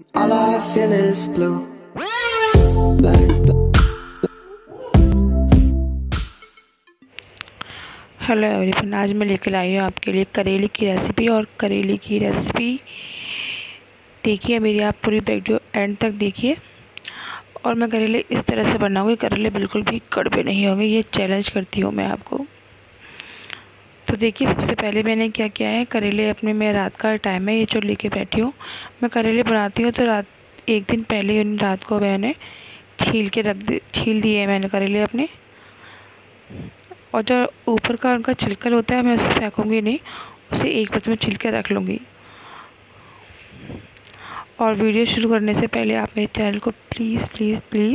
All I feel is blue. Black. Hello everyone, आज मैं लेकर आई हूँ आपके लिए करेले की रेसिपी। और करेले की रेसिपी देखिए मेरी, आप पूरी वीडियो एंड तक देखिए। और मैं करेले इस तरह से बनाऊँगी, करेले बिल्कुल भी कड़वे नहीं होंगे, ये चैलेंज करती हूँ मैं आपको। तो देखिए, सबसे पहले मैंने क्या किया है, करेले अपने में रात का टाइम है ये जो लेके बैठी हूँ। मैं करेले बनाती हूँ तो एक दिन पहले ही रात को मैंने छील दिए मैंने करेले अपने। और जो ऊपर का उनका छिलका होता है मैं उसे फेंकूँगी नहीं, उसे एक बर्तन में छील के रख लूँगी। और वीडियो शुरू करने से पहले आप मेरे चैनल को प्लीज़ प्लीज़ प्लीज़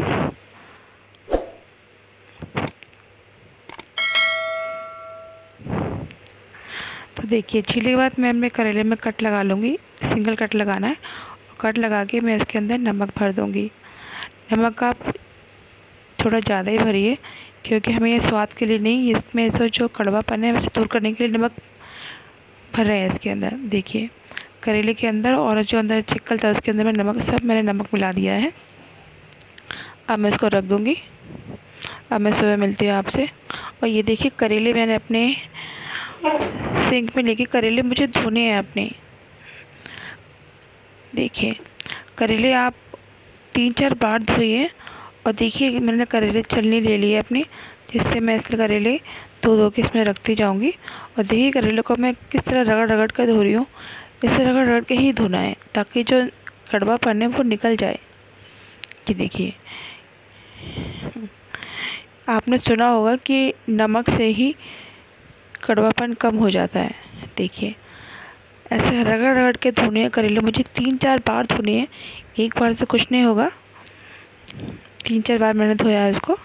तो देखिए, छीलने के बाद मैं अपने करेले में कट लगा लूँगी। सिंगल कट लगाना है और कट लगा के मैं इसके अंदर नमक भर दूँगी। नमक आप थोड़ा ज़्यादा ही भरिए, क्योंकि हमें ये स्वाद के लिए नहीं, इसमें से जो कड़वापन है उसे दूर करने के लिए नमक भर रहे हैं इसके अंदर। देखिए, करेले के अंदर और जो अंदर चिक्कल था उसके अंदर मैं मैंने नमक मिला दिया है। अब मैं इसको रख दूँगी। अब मैं सुबह मिलती हूँ आपसे। और ये देखिए, करेले मैंने अपने सिंक में लेके करेले मुझे धोने हैं अपने। देखिए, करेले आप 3-4 बार धोइए। और देखिए, मैंने करेले छलनी ले ली है अपनी, जिससे मैं इसलिए करेले धो के इसमें रखती जाऊंगी। और देखिए, करेले को मैं किस तरह रगड़ रगड़ कर धो रही हूँ। इसे रगड़ रगड़ के ही धोना है ताकि जो कड़वापन है वो निकल जाए। कि देखिए, आपने सुना होगा कि नमक से ही कड़वापन कम हो जाता है। देखिए, ऐसे रगड़ रगड़ के धोने हैं करेले, मुझे 3-4 बार धोने हैं, एक बार से कुछ नहीं होगा। 3-4 बार मैंने धोया है इसको।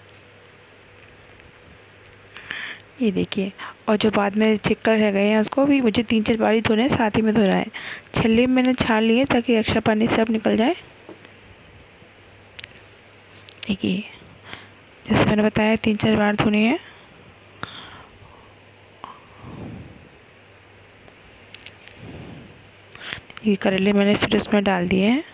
ये देखिए, और जो बाद में चिक्कल रह गए हैं उसको भी मुझे 3-4 बार ही धोने हैं, साथ ही में धोना है। छल्ली में मैंने छान लिए ताकि एक्स्ट्रा पानी सब निकल जाए। देखिए, जैसे मैंने बताया 3-4 बार धोने हैं। ये करेले मैंने फिर उसमें डाल दिए हैं।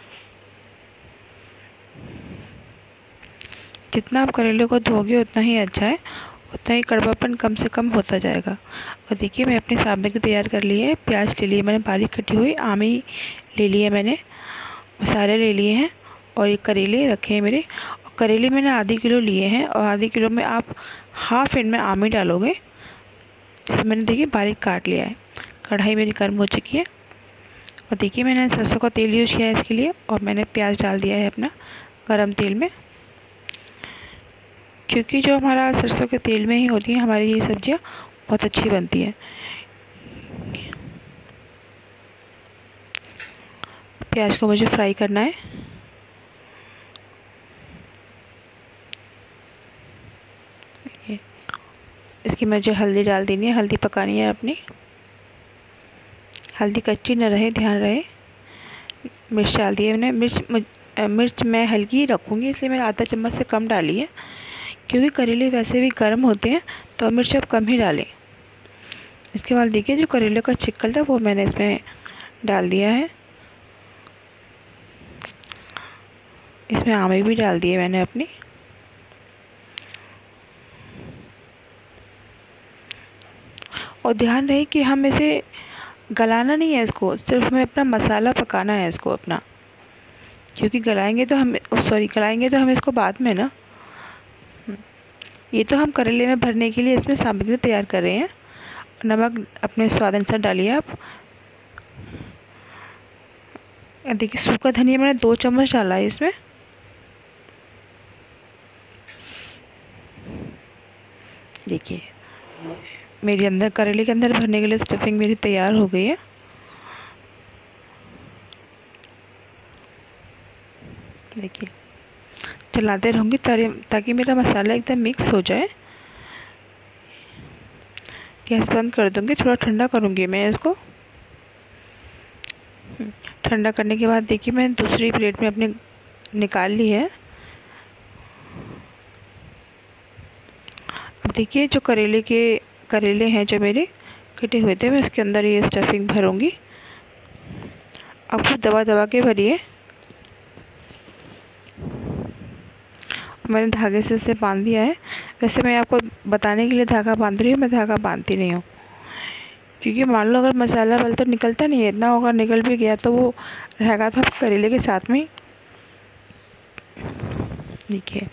जितना आप करेले को धोगे उतना ही अच्छा है, उतना ही कड़वापन कम से कम होता जाएगा। और देखिए, मैं अपनी सामग्री तैयार कर ली है। प्याज ले लिए मैंने बारीक कटी हुई, आमी ले लिए मैंने, मसाले ले लिए हैं, और ये करेले रखे हैं मेरे। और करेले मैंने आधी किलो लिए हैं, और आधी किलो में आप हाफ इनमें आमी डालोगे, जिसे मैंने देखिए बारीक काट लिया है। कढ़ाई मेरी गर्म हो चुकी है। और देखिए, मैंने सरसों का तेल यूज़ किया है इसके लिए, और मैंने प्याज डाल दिया है अपना गर्म तेल में, क्योंकि जो हमारा सरसों के तेल में ही होती है हमारी ये सब्जियां बहुत अच्छी बनती हैं। प्याज को मुझे फ्राई करना है। इसकी मुझे हल्दी डाल देनी है, हल्दी पकानी है अपनी। हल्दी कच्ची न रहे, ध्यान रहे। मिर्च डाल दी है मैंने। मिर्च मैं हल्की ही रखूँगी, इसलिए मैं आधा चम्मच से कम डाली है, क्योंकि करेले वैसे भी गर्म होते हैं, तो मिर्च आप कम ही डालें। इसके बाद देखिए, जो करेले का छिक्कल था वो मैंने इसमें डाल दिया है। इसमें आमी भी डाल दिए मैंने अपनी। और ध्यान रहे कि हम इसे गलाना नहीं है, इसको सिर्फ हमें अपना मसाला पकाना है इसको अपना, क्योंकि गलाएंगे तो हम इसको बाद में ना। ये तो हम करेले में भरने के लिए इसमें सामग्री तैयार कर रहे हैं। नमक अपने स्वाद अनुसार डालिए आप। देखिए, सूखा धनिया मैंने 2 चम्मच डाला है इसमें। देखिए, मेरे अंदर करेले के अंदर भरने के लिए स्टफिंग मेरी तैयार हो गई है। देखिए, चलाते रहूँगी ताकि मेरा मसाला एकदम मिक्स हो जाए। गैस बंद कर दूँगी, थोड़ा ठंडा करूँगी मैं इसको। ठंडा करने के बाद देखिए, मैंने दूसरी प्लेट में अपने निकाल ली है। अब देखिए, जो करेले हैं जो मेरे कटे हुए थे, मैं इसके अंदर ये स्टफिंग भरूँगी। अब खूब दबा दबा के भरिए, मैंने धागे से इसे बांध दिया है। वैसे मैं आपको बताने के लिए धागा बांध रही हूँ, मैं धागा बांधती नहीं हूँ, क्योंकि मान लो अगर मसाला वाला तो निकलता नहीं है, इतना होगा निकल भी गया तो वो रहेगा था करेले के साथ में। देखिए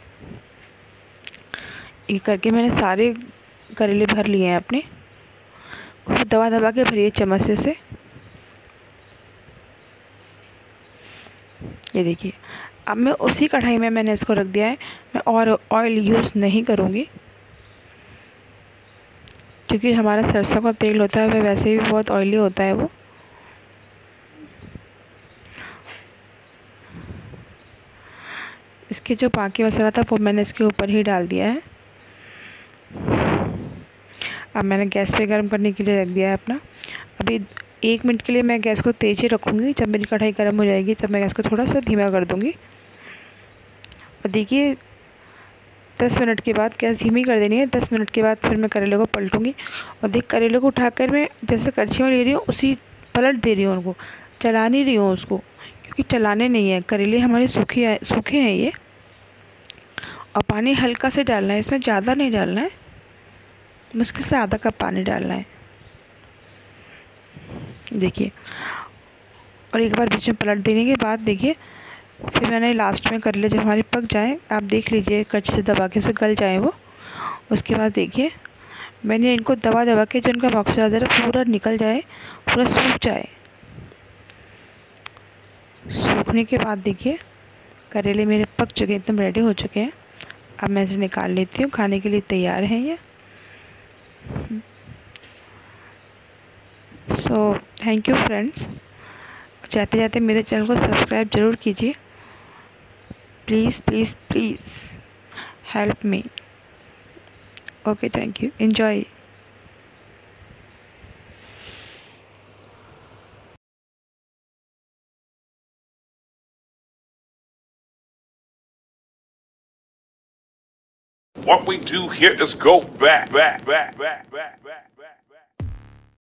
ये करके मैंने सारे करेले भर लिए हैं अपने। खूब दबा दबा के भरिए चम्मच से। ये देखिए अब मैं उसी कढ़ाई में मैंने इसको रख दिया है। मैं और ऑयल यूज़ नहीं करूँगी, क्योंकि हमारा सरसों का तेल होता है वह वैसे भी बहुत ऑयली होता है वो। इसके जो बाकी मसाला था वो मैंने इसके ऊपर ही डाल दिया है। अब मैंने गैस पे गर्म करने के लिए रख दिया है अपना। अभी 1 मिनट के लिए मैं गैस को तेज़ ही रखूँगी। जब मेरी कढ़ाई गर्म हो जाएगी तब मैं गैस को थोड़ा सा धीमा कर दूँगी। और देखिए 10 मिनट के बाद गैस धीमी कर देनी है। 10 मिनट के बाद फिर मैं करेले को पलटूँगी और देख करेले को उठाकर मैं जैसे कड़छी में ले रही हूँ उसी पलट दे रही हूँ उनको, चला नहीं रही हूँ उसको, क्योंकि चलाने नहीं है। करेले हमारे सूखे हैं ये। और पानी हल्का से डालना है, इसमें ज़्यादा नहीं डालना है, मुश्किल से आधा कप पानी डालना है। देखिए और एक बार बीच में पलट देने के बाद देखिए फिर मैंने लास्ट में करेले जब हमारे पक जाए, आप देख लीजिए कड़छी से दबा के से गल जाए वो। उसके बाद देखिए मैंने इनको दबा दबा के जो इनका मॉइस्चराइज़र है पूरा निकल जाए, पूरा सूख जाए। सूखने के बाद देखिए करेले मेरे पक चुके हैं, एकदम रेडी हो चुके हैं। अब मैं इसे निकाल लेती हूँ, खाने के लिए तैयार हैं ये। So thank you friends. जाते जाते मेरे चैनल को सब्सक्राइब ज़रूर कीजिए, please please please help me. Okay thank you, enjoy. What we do here is go back.